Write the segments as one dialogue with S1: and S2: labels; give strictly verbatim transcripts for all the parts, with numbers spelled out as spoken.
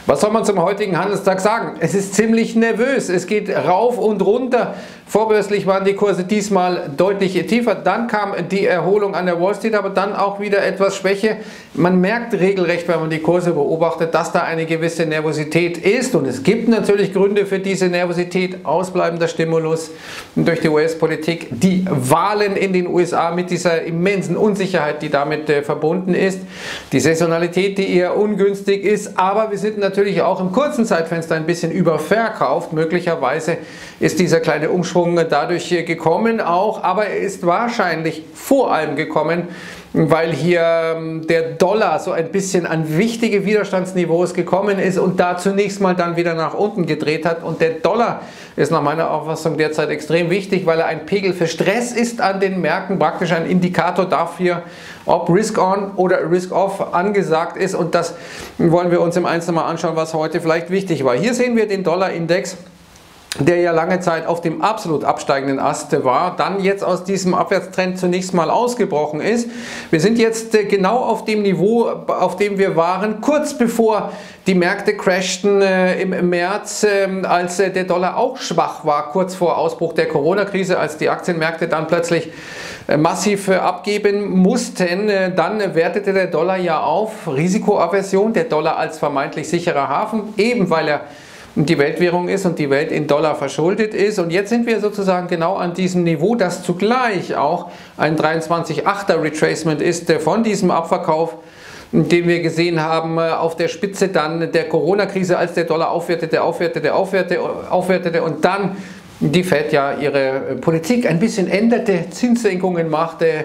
S1: Was soll man zum heutigen Handelstag sagen? Es ist ziemlich nervös. Es geht rauf und runter. Vorbörslich waren die Kurse diesmal deutlich tiefer. Dann kam die Erholung an der Wall Street, aber dann auch wieder etwas Schwäche. Man merkt regelrecht, wenn man die Kurse beobachtet, dass da eine gewisse Nervosität ist. Und es gibt natürlich Gründe für diese Nervosität. Ausbleibender Stimulus durch die U S-Politik, die Wahlen in den U S A mit dieser immensen Unsicherheit, die damit äh, verbunden ist, die Saisonalität, die eher ungünstig ist. Aber wir sind natürlich auch im kurzen Zeitfenster ein bisschen überverkauft. Möglicherweise ist dieser kleine Umschwung dadurch gekommen auch, aber er ist wahrscheinlich vor allem gekommen, weil hier der Dollar so ein bisschen an wichtige Widerstandsniveaus gekommen ist und da zunächst mal dann wieder nach unten gedreht hat. Und der Dollar ist nach meiner Auffassung derzeit extrem wichtig, weil er ein Pegel für Stress ist an den Märkten, praktisch ein Indikator dafür, ob Risk-on oder Risk-off angesagt ist. Und das wollen wir uns im Einzelnen mal anschauen, was heute vielleicht wichtig war. Hier sehen wir den Dollar-Index, der ja lange Zeit auf dem absolut absteigenden Ast war, dann jetzt aus diesem Abwärtstrend zunächst mal ausgebrochen ist. Wir sind jetzt genau auf dem Niveau, auf dem wir waren, kurz bevor die Märkte crashten äh, im März, äh, als äh, der Dollar auch schwach war, kurz vor Ausbruch der Corona-Krise, als die Aktienmärkte dann plötzlich äh, massiv äh, abgeben mussten. Äh, dann wertete der Dollar ja auf, Risikoaversion, der Dollar als vermeintlich sicherer Hafen, eben weil er die Weltwährung ist und die Welt in Dollar verschuldet ist. Und jetzt sind wir sozusagen genau an diesem Niveau, das zugleich auch ein dreiundzwanzig Komma achter Retracement ist von diesem Abverkauf, den wir gesehen haben auf der Spitze dann der Corona-Krise, als der Dollar aufwertete, aufwertete, aufwertete, aufwertete und dann die Fed ja ihre Politik ein bisschen änderte, Zinssenkungen machte,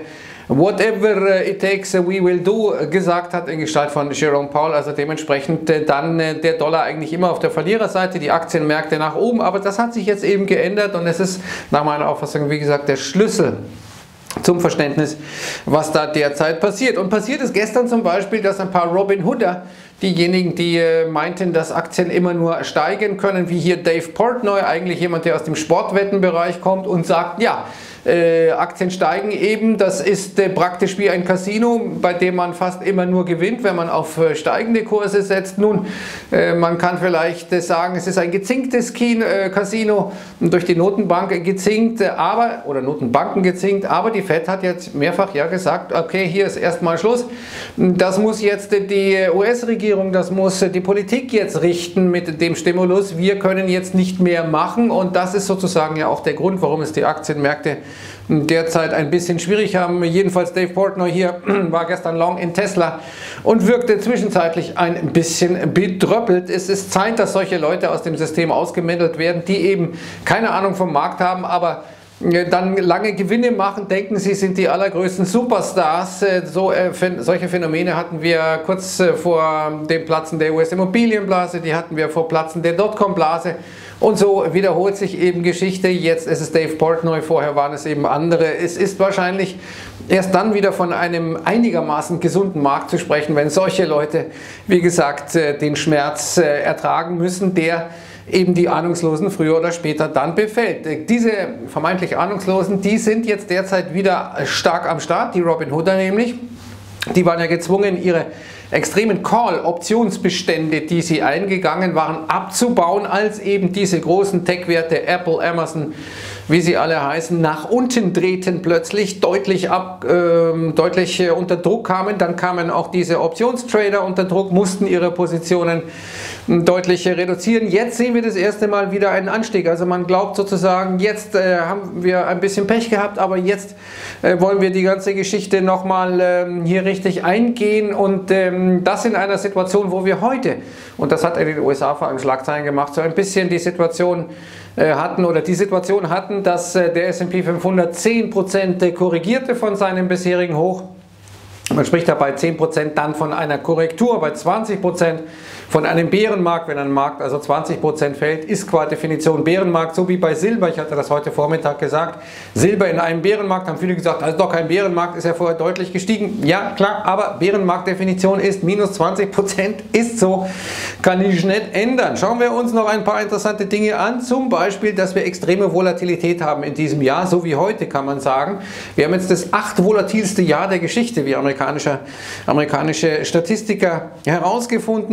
S1: whatever it takes we will do gesagt hat in Gestalt von Jerome Powell, also dementsprechend dann der Dollar eigentlich immer auf der Verliererseite, die Aktienmärkte nach oben, aber das hat sich jetzt eben geändert und es ist nach meiner Auffassung, wie gesagt, der Schlüssel zum Verständnis, was da derzeit passiert. Und passiert ist gestern zum Beispiel, dass ein paar Robin Hooder, diejenigen, die äh, meinten, dass Aktien immer nur steigen können, wie hier Dave Portnoy, eigentlich jemand, der aus dem Sportwettenbereich kommt und sagt, ja, äh, Aktien steigen eben, das ist äh, praktisch wie ein Casino, bei dem man fast immer nur gewinnt, wenn man auf äh, steigende Kurse setzt. Nun, äh, man kann vielleicht äh, sagen, es ist ein gezinktes Kino, äh, Casino, durch die Notenbank gezinkt, äh, aber, oder Notenbanken gezinkt, aber die Fed hat jetzt mehrfach ja gesagt, okay, hier ist erstmal Schluss, das muss jetzt äh, die U S-Regierung, das muss die Politik jetzt richten mit dem Stimulus. Wir können jetzt nicht mehr machen und das ist sozusagen ja auch der Grund, warum es die Aktienmärkte derzeit ein bisschen schwierig haben. Jedenfalls Dave Portnoy hier war gestern long in Tesla und wirkte zwischenzeitlich ein bisschen bedröppelt. Es ist Zeit, dass solche Leute aus dem System ausgemeldet werden, die eben keine Ahnung vom Markt haben, aber dann lange Gewinne machen, denken sie sind die allergrößten Superstars. So, äh, solche Phänomene hatten wir kurz äh, vor dem Platzen der U S-Immobilienblase, die hatten wir vor Platzen der Dotcom-Blase und so wiederholt sich eben Geschichte. Jetzt ist es Dave Portnoy, vorher waren es eben andere. Es ist wahrscheinlich erst dann wieder von einem einigermaßen gesunden Markt zu sprechen, wenn solche Leute, wie gesagt, äh, den Schmerz äh, ertragen müssen, der eben die Ahnungslosen früher oder später dann befällt. Diese vermeintlich Ahnungslosen, die sind jetzt derzeit wieder stark am Start, die Robin Hooder nämlich. Die waren ja gezwungen, ihre extremen Call-Optionsbestände, die sie eingegangen waren, abzubauen, als eben diese großen Tech-Werte, Apple, Amazon, wie sie alle heißen, nach unten drehten, plötzlich deutlich, ab, äh, deutlich äh, unter Druck kamen. Dann kamen auch diese Optionstrader unter Druck, mussten ihre Positionen äh, deutlich äh, reduzieren. Jetzt sehen wir das erste Mal wieder einen Anstieg. Also man glaubt sozusagen, jetzt äh, haben wir ein bisschen Pech gehabt, aber jetzt äh, wollen wir die ganze Geschichte nochmal äh, hier richtig eingehen und ähm, das in einer Situation, wo wir heute, und das hat in den U S A vor allem Schlagzeilen gemacht, so ein bisschen die Situation hatten oder die Situation hatten, dass der S und P fünfhundert zehn Prozent korrigierte von seinem bisherigen Hoch. Man spricht da bei zehn Prozent dann von einer Korrektur, bei zwanzig Prozent von einem Bärenmarkt. Wenn ein Markt also zwanzig Prozent fällt, ist qua Definition Bärenmarkt, so wie bei Silber. Ich hatte das heute Vormittag gesagt. Silber in einem Bärenmarkt, haben viele gesagt, das ist doch kein Bärenmarkt, ist ja vorher deutlich gestiegen. Ja, klar, aber Bärenmarktdefinition ist minus zwanzig Prozent, ist so, kann ich nicht ändern. Schauen wir uns noch ein paar interessante Dinge an, zum Beispiel, dass wir extreme Volatilität haben in diesem Jahr, so wie heute kann man sagen. Wir haben jetzt das acht volatilste Jahr der Geschichte, wie amerikanische, amerikanische Statistiker herausgefunden haben.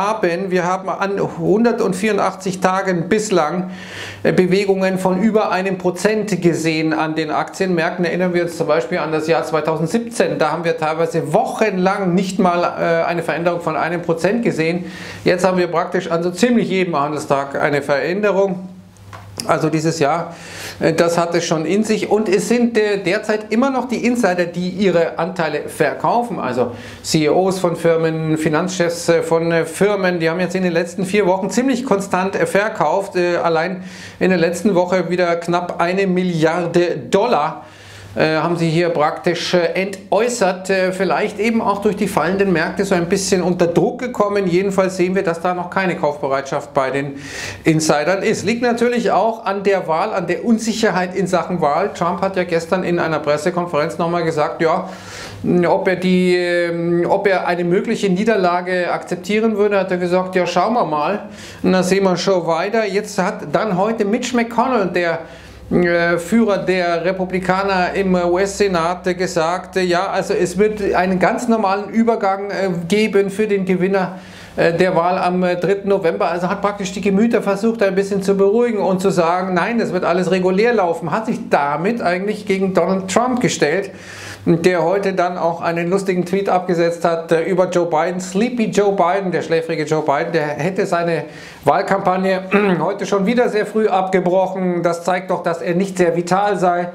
S1: haben, wir haben an hundertvierundachtzig Tagen bislang Bewegungen von über einem Prozent gesehen an den Aktienmärkten. Erinnern wir uns zum Beispiel an das Jahr zweitausendsiebzehn, da haben wir teilweise wochenlang nicht mal eine Veränderung von einem Prozent gesehen. Jetzt haben wir praktisch an so ziemlich jedem Handelstag eine Veränderung. Also dieses Jahr, das hat es schon in sich, und es sind derzeit immer noch die Insider, die ihre Anteile verkaufen, also C E Os von Firmen, Finanzchefs von Firmen, die haben jetzt in den letzten vier Wochen ziemlich konstant verkauft, allein in der letzten Woche wieder knapp eine Milliarde Dollar. Haben sie hier praktisch entäußert, vielleicht eben auch durch die fallenden Märkte so ein bisschen unter Druck gekommen. Jedenfalls sehen wir, dass da noch keine Kaufbereitschaft bei den Insidern ist. Liegt natürlich auch an der Wahl, an der Unsicherheit in Sachen Wahl. Trump hat ja gestern in einer Pressekonferenz nochmal gesagt, ja, ob er, die, ob er eine mögliche Niederlage akzeptieren würde, hat er gesagt, ja, schauen wir mal. Und dann sehen wir schon weiter. Jetzt hat dann heute Mitch McConnell, der Führer der Republikaner im U S-Senat, gesagt, ja, also es wird einen ganz normalen Übergang geben für den Gewinner der Wahl am dritten November. Also hat praktisch die Gemüter versucht, ein bisschen zu beruhigen und zu sagen, nein, das wird alles regulär laufen. Hat sich damit eigentlich gegen Donald Trump gestellt, der heute dann auch einen lustigen Tweet abgesetzt hat über Joe Biden. Sleepy Joe Biden, der schläfrige Joe Biden, der hätte seine Wahlkampagne heute schon wieder sehr früh abgebrochen. Das zeigt doch, dass er nicht sehr vital sei.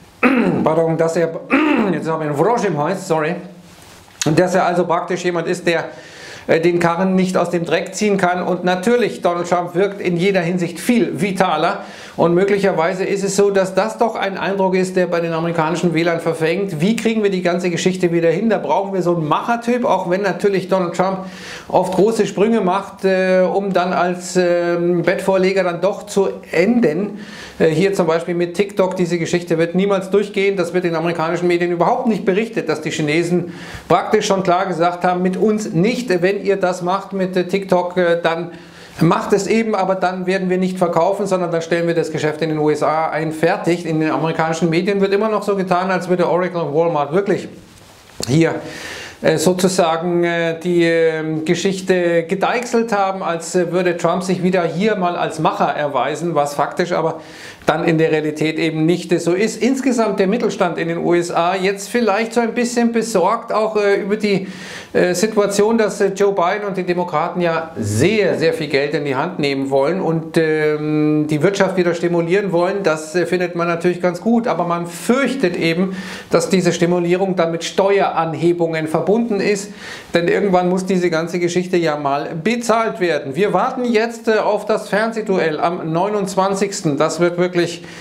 S1: Pardon, dass er, jetzt habe ich einen Frosch im Hals, sorry. Und dass er also praktisch jemand ist, der den Karren nicht aus dem Dreck ziehen kann. Und natürlich, Donald Trump wirkt in jeder Hinsicht viel vitaler. Und möglicherweise ist es so, dass das doch ein Eindruck ist, der bei den amerikanischen Wählern verfängt. Wie kriegen wir die ganze Geschichte wieder hin? Da brauchen wir so einen Machertyp, auch wenn natürlich Donald Trump oft große Sprünge macht, äh, um dann als äh, Bettvorleger dann doch zu enden. Äh, hier zum Beispiel mit TikTok, diese Geschichte wird niemals durchgehen. Das wird in amerikanischen Medien überhaupt nicht berichtet, dass die Chinesen praktisch schon klar gesagt haben, mit uns nicht. Wenn ihr das macht mit äh, TikTok, äh, dann macht es eben, aber dann werden wir nicht verkaufen, sondern dann stellen wir das Geschäft in den U S A ein, fertig. In den amerikanischen Medien wird immer noch so getan, als würde Oracle und Walmart wirklich hier äh, sozusagen äh, die äh, Geschichte gedeichselt haben, als äh, würde Trump sich wieder hier mal als Macher erweisen, was faktisch aber dann in der Realität eben nicht so ist. Insgesamt der Mittelstand in den U S A jetzt vielleicht so ein bisschen besorgt, auch äh, über die äh, Situation, dass äh, Joe Biden und die Demokraten ja sehr, sehr viel Geld in die Hand nehmen wollen und ähm, die Wirtschaft wieder stimulieren wollen. Das äh, findet man natürlich ganz gut, aber man fürchtet eben, dass diese Stimulierung dann mit Steueranhebungen verbunden ist, denn irgendwann muss diese ganze Geschichte ja mal bezahlt werden. Wir warten jetzt äh, auf das Fernsehduell am neunundzwanzigsten Das wird wirklich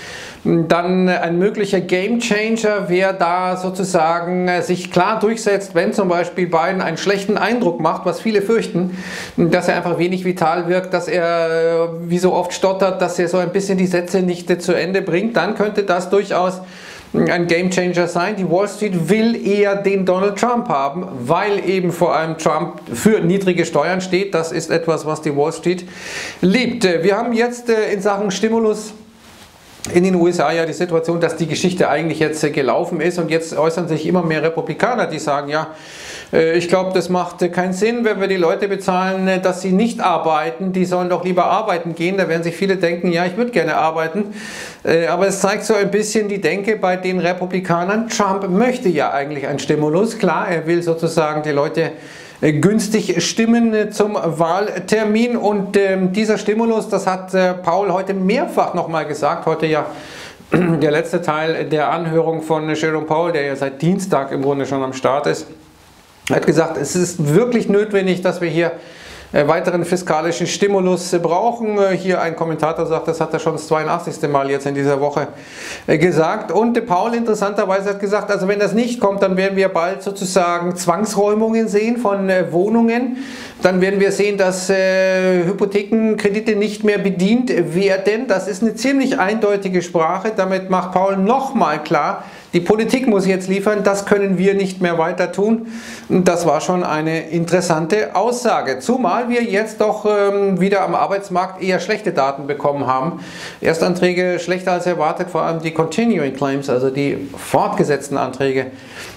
S1: dann ein möglicher Gamechanger, wer da sozusagen sich klar durchsetzt, wenn zum Beispiel Biden einen schlechten Eindruck macht, was viele fürchten, dass er einfach wenig vital wirkt, dass er wie so oft stottert, dass er so ein bisschen die Sätze nicht zu Ende bringt, dann könnte das durchaus ein Gamechanger sein. Die Wall Street will eher den Donald Trump haben, weil eben vor allem Trump für niedrige Steuern steht. Das ist etwas, was die Wall Street liebt. Wir haben jetzt in Sachen Stimulus in den U S A ja die Situation, dass die Geschichte eigentlich jetzt gelaufen ist und jetzt äußern sich immer mehr Republikaner, die sagen, ja, ich glaube, das macht keinen Sinn, wenn wir die Leute bezahlen, dass sie nicht arbeiten, die sollen doch lieber arbeiten gehen. Da werden sich viele denken, ja, ich würde gerne arbeiten, aber es zeigt so ein bisschen die Denke bei den Republikanern. Trump möchte ja eigentlich einen Stimulus, klar, er will sozusagen die Leute günstig stimmen zum Wahltermin und äh, dieser Stimulus, das hat äh, Paul heute mehrfach nochmal gesagt, heute ja der letzte Teil der Anhörung von Jerome Powell, der ja seit Dienstag im Grunde schon am Start ist, hat gesagt, es ist wirklich notwendig, dass wir hier weiteren fiskalischen Stimulus brauchen. Hier ein Kommentator sagt, das hat er schon das zweiundachtzigste Mal jetzt in dieser Woche gesagt. Und Paul interessanterweise hat gesagt, also wenn das nicht kommt, dann werden wir bald sozusagen Zwangsräumungen sehen von Wohnungen. Dann werden wir sehen, dass äh, Hypothekenkredite nicht mehr bedient werden. Das ist eine ziemlich eindeutige Sprache. Damit macht Paul nochmal klar, die Politik muss jetzt liefern, das können wir nicht mehr weiter tun. Das war schon eine interessante Aussage. Zumal wir jetzt doch ähm, wieder am Arbeitsmarkt eher schlechte Daten bekommen haben. Erstanträge schlechter als erwartet, vor allem die Continuing Claims, also die fortgesetzten Anträge,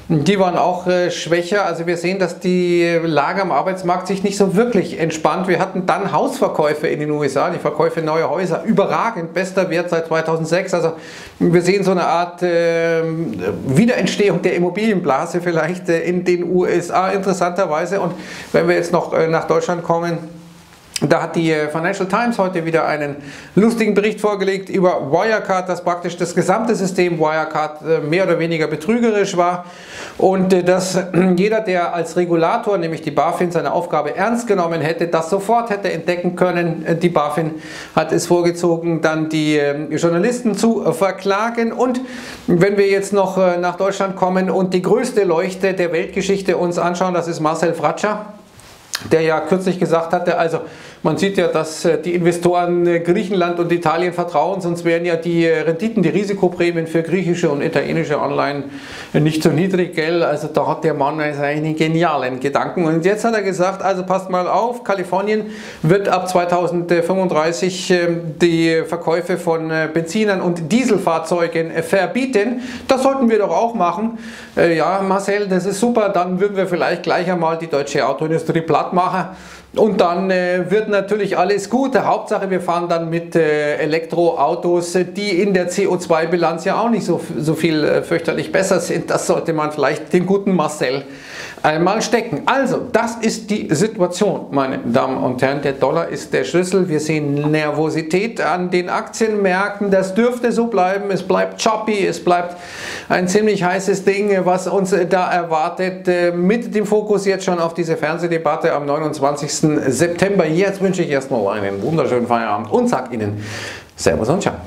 S1: Die waren auch äh, schwächer. Also wir sehen, dass die Lage am Arbeitsmarkt sich nicht so wirklich entspannt. Wir hatten dann Hausverkäufe in den U S A, die Verkäufe neuer Häuser, überragend, bester Wert seit zweitausendsechs. Also wir sehen so eine Art äh, Wiederentstehung der Immobilienblase vielleicht äh, in den U S A interessanterweise. Und wenn wir jetzt noch äh, nach Deutschland kommen, da hat die Financial Times heute wieder einen lustigen Bericht vorgelegt über Wirecard, dass praktisch das gesamte System Wirecard mehr oder weniger betrügerisch war und dass jeder, der als Regulator, nämlich die BaFin, seine Aufgabe ernst genommen hätte, das sofort hätte entdecken können. Die BaFin hat es vorgezogen, dann die Journalisten zu verklagen. Und wenn wir jetzt noch nach Deutschland kommen und die größte Leuchte der Weltgeschichte uns anschauen, das ist Marcel Fratscher, der ja kürzlich gesagt hatte, also man sieht ja, dass die Investoren Griechenland und Italien vertrauen, sonst wären ja die Renditen, die Risikoprämien für griechische und italienische Anleihen nicht so niedrig, gell? Also da hat der Mann einen genialen Gedanken. Und jetzt hat er gesagt, also passt mal auf, Kalifornien wird ab zweitausendfünfunddreißig die Verkäufe von Benzinern und Dieselfahrzeugen verbieten. Das sollten wir doch auch machen. Ja, Marcel, das ist super, dann würden wir vielleicht gleich einmal die deutsche Autoindustrie platt machen. Und dann äh, wird natürlich alles gut. Hauptsache, wir fahren dann mit äh, Elektroautos, die in der C O zwei Bilanz ja auch nicht so, so viel äh, fürchterlich besser sind. Das sollte man vielleicht den guten Marcel einmal stecken. Also, das ist die Situation, meine Damen und Herren. Der Dollar ist der Schlüssel. Wir sehen Nervosität an den Aktienmärkten. Das dürfte so bleiben. Es bleibt choppy, es bleibt ein ziemlich heißes Ding, was uns da erwartet. Mit dem Fokus jetzt schon auf diese Fernsehdebatte am neunundzwanzigsten September. Jetzt wünsche ich erstmal einen wunderschönen Feierabend und sage Ihnen Servus und Ciao.